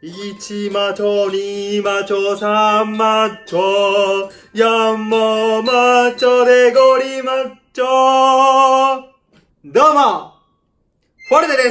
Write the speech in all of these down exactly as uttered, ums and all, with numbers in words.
いちマッチョ、にマッチョ、さんマッチョ、よんもマッチョでごリマッチョ。どうも、フォルテです。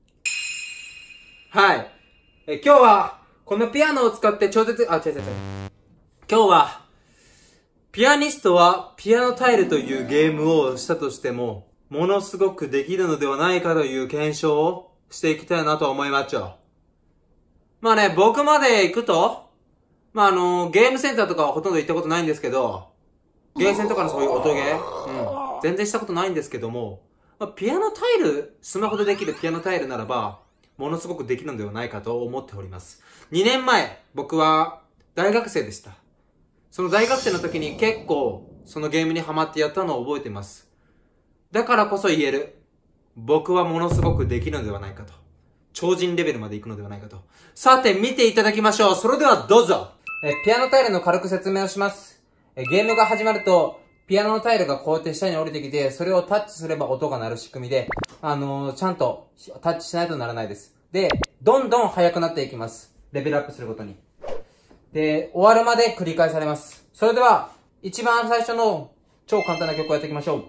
はい。え、今日は、このピアノを使って超絶、あ、違う違う違う。今日は、ピアニストはピアノタイルというゲームをしたとしても、ものすごくできるのではないかという検証をしていきたいなと思いまっちゃう。まあね、僕まで行くと、まああの、ゲームセンターとかはほとんど行ったことないんですけど、ゲーセンとかのそういう音ゲー、うん、全然したことないんですけども、まあ、ピアノタイル、スマホでできるピアノタイルならば、ものすごくできるのではないかと思っております。にねんまえ、僕は大学生でした。その大学生の時に結構、そのゲームにハマってやったのを覚えています。だからこそ言える。僕はものすごくできるのではないかと。超人レベルまで行くのではないかと。さて、見ていただきましょう。それではどうぞ。え、ピアノタイルの軽く説明をします。え、ゲームが始まると、ピアノのタイルがこうやって下に降りてきて、それをタッチすれば音が鳴る仕組みで、あのー、ちゃんとタッチしないとならないです。で、どんどん速くなっていきます。レベルアップするごとに。で、終わるまで繰り返されます。それでは、一番最初の超簡単な曲をやっていきましょう。よ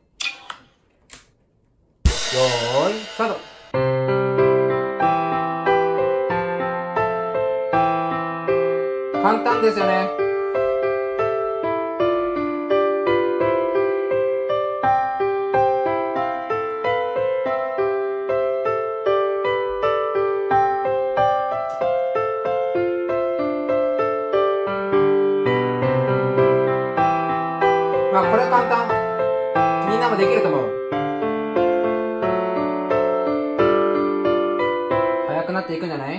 ーい、スタート。簡単ですよね。まあこれ簡単。みんなもできると思う。速くなっていくんじゃない？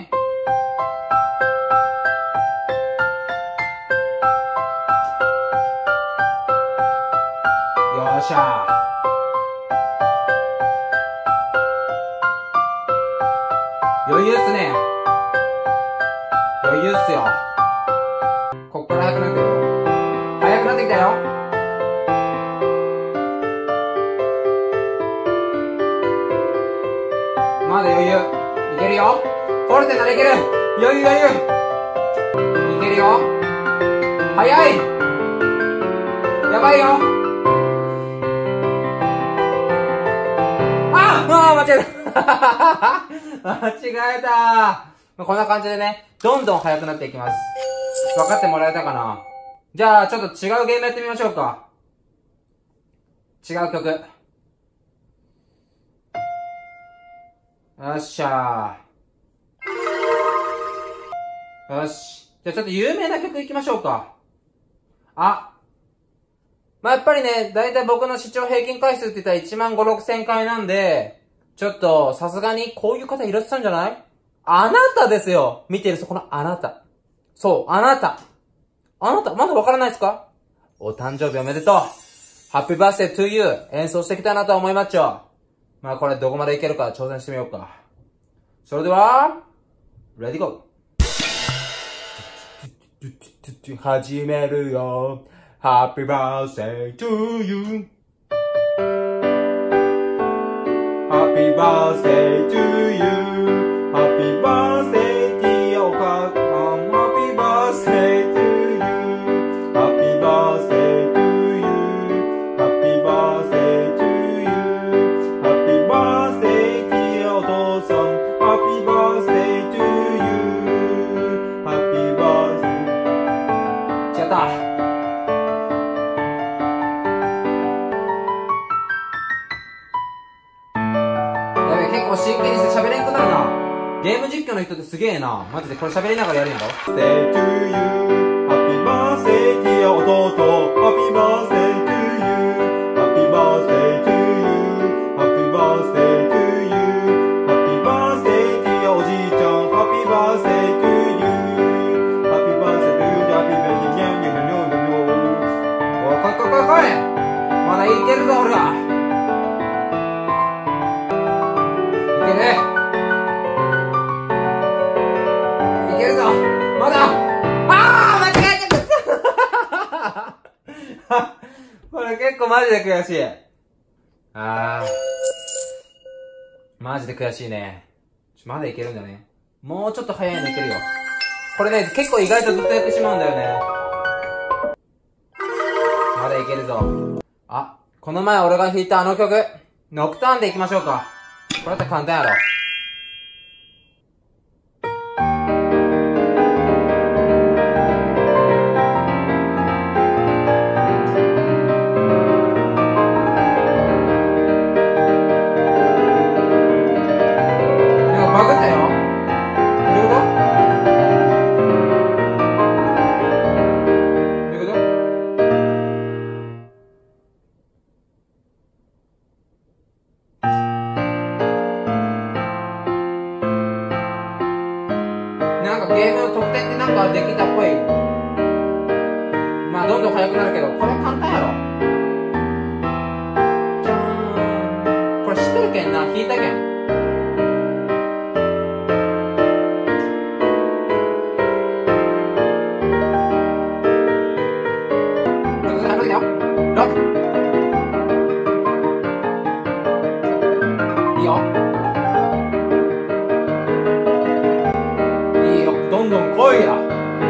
よっしゃー。余裕っすね。余裕っすよ。こっから速くなってるよ。速くなってきたよ。まだ余裕。いけるよ。フォルテならいける。余裕余裕。いけるよ。早い。やばいよ。ああ間違えた間違えた。こんな感じでね、どんどん速くなっていきます。分かってもらえたかな？じゃあ、ちょっと違うゲームやってみましょうか。違う曲。よっしゃー。よし。じゃあちょっと有名な曲いきましょうか。あ。まあ、やっぱりね、だいたい僕の視聴平均回数って言ったらいちまんご、ろくせんかいなんで、ちょっと、さすがにこういう方いらっしゃるんじゃない？あなたですよ。見てるそこのあなた。そう、あなた。あなた、まだわからないですか？お誕生日おめでとう。ハッピーバースデートゥーユー。演奏してきたなと思いまっちゃう。まあこれどこまでいけるか挑戦してみようか。それでは、レディゴー。始めるよ。ハッピーバースデートゥーユー。ハッピーバースデートゥーユー。ハッピーバースデーディアお母さん。ハッピーバースデートゥーユー。ハッピーバースデートゥーユー。ハッピーバースデートゥーユー。ハッピーバースデーディアお父さん。ハッピーバースデートゥーユー。ハッピーバースデー。違った。結構真剣にして喋れんくなるな。ゲーム実況の人ってすげえな。マジでこれ喋りながらやるんだろ。Stay to you. Happy birthday dear 弟。Happy birthday to you. Happy birthday to you. Happy birthday to you. Happy birthday dear おじいちゃん。Happy birthday to you. Happy birthday to you. Happy birthday にゃんにゃんにゃんにゃんにゃん。おい、来い来い来い来い。まだいけるぞ俺は。いける。いけるぞ。まだ。ああ間違えちゃったこれ結構マジで悔しい。ああ。マジで悔しいね。まだいけるんだね。 もうちょっと早いのいけるよ。これね、結構意外とずっとやってしまうんだよね。まだいけるぞ。あ、この前俺が弾いたあの曲、ノクターンでいきましょうか。これだったら簡単やろ。バグったよ。どういうこと？どういうこと？なんかゲームの得点ってなんかできたっぽい。まあどんどん速くなるけど、これ簡単やろ。じゃーん。これ知ってるけんな、弾いたけん。いいよ。いいよ。どんどん来いや。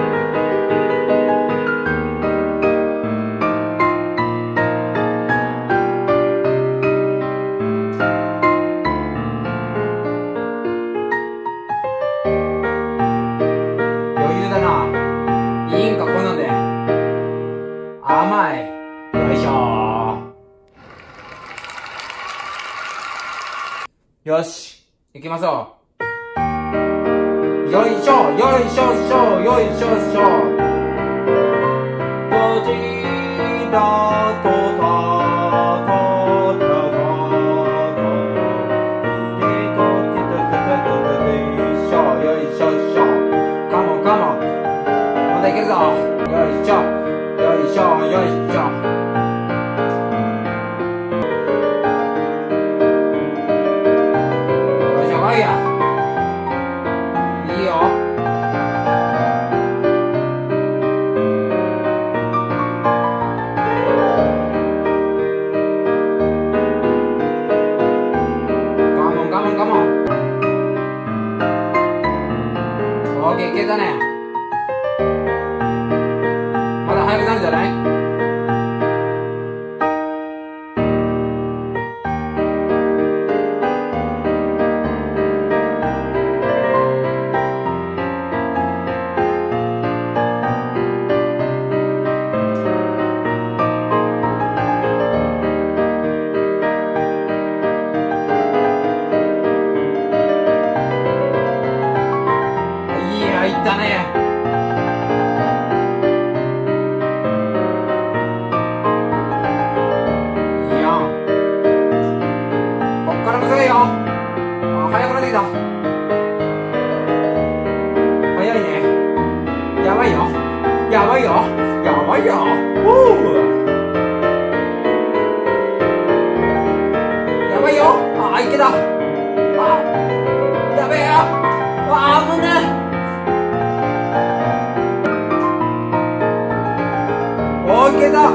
余裕だな。いいんか、こんなんで。甘い。よいしょー。よし。行きましょう。よいしょ、よいしょしょ、よいしょしょ。どちらとたとたたと。でとてとてとてとよいしょ、よいしょしょ。カモンカモン。まだいけるぞ。よいしょ、よいしょ、よいしょ。いや、いいよ。カモンカモンカモン。オーケー、いけたね。まだ速くなるんじゃない？いったね。いいよ。こっからむずいよ。あ、速くなってきた。速いね。やばいよ。やばいよ。やばいよ。おー。やばいよ。あ、いけた。あ、やべえよ。あ、危ねえ。おー、いけた。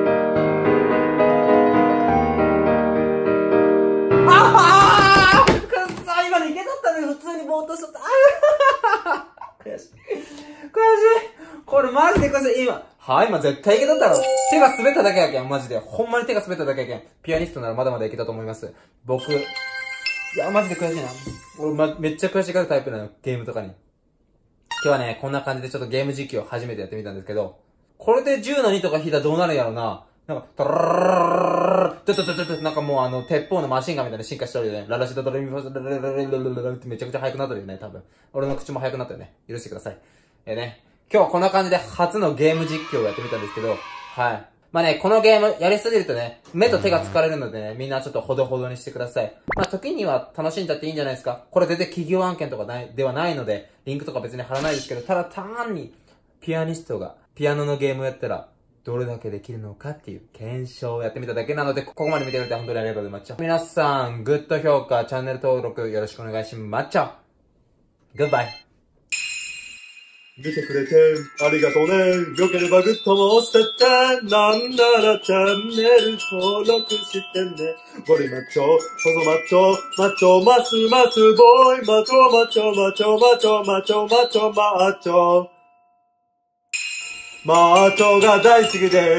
ああ、くっそ、今のいけとったのに普通にぼーっとしとった。悔しい。悔しい。これマジで悔しい。今。はい、今絶対いけとったろ。手が滑っただけやけん、マジで。ほんまに手が滑っただけやけん。ピアニストならまだまだいけたと思います。僕。いや、マジで悔しいな。俺、ま、めっちゃ悔しがるタイプなの、ゲームとかに。今日はね、こんな感じでちょっとゲーム実況を初めてやってみたんですけど、これでじゅうのにとか弾いたらどうなるんやろな。なんか、タラララララトトトトトなんかもうあの、鉄砲のマシンガンみたいな進化してるよね。ララシドドレミファスラララララララってめちゃくちゃ速くなってるよね、多分。俺の口も速くなったよね。許してください。えー、ね。今日はこんな感じで初のゲーム実況をやってみたんですけど、はい。まあね、このゲームやりすぎるとね、目と手が疲れるのでね、みんなちょっとほどほどにしてください。まあ時には楽しんじゃっていいんじゃないですか。これ全然企業案件とかないではないので、リンクとか別に貼らないですけど、ただ単にピアニストがピアノのゲームをやったら、どれだけできるのかっていう検証をやってみただけなので、ここまで見てくれて本当にありがとうございました。皆さん、グッド評価、チャンネル登録よろしくお願いします。グッバイ。 見てくれてありがとうね。よければグッドも押してって。なんならチャンネル登録してね。ゴリマッチョ、細マッチョ、マッチョ、マスマスボーイ、マッチョ、マッチョ、マッチョ、マッチョ、マッチョ、マッチョ、マッチョ。マッチョが大好きで